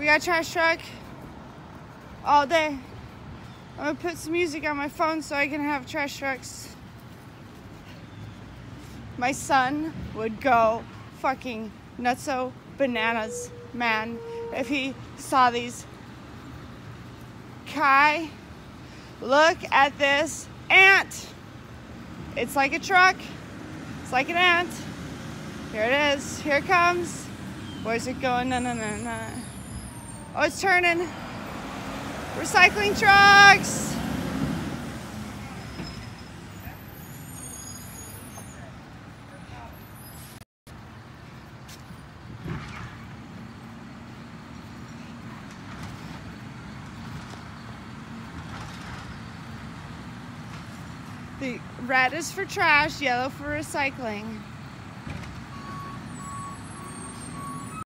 We got a trash truck all day. I'm gonna put some music on my phone so I can have trash trucks. My son would go fucking nutso bananas, man, if he saw these. Kai, look at this ant. It's like a truck. It's like an ant. Here it is. Here it comes. Where's it going? No, no, no, no. Oh, it's turning. Recycling trucks. The red is for trash, yellow for recycling.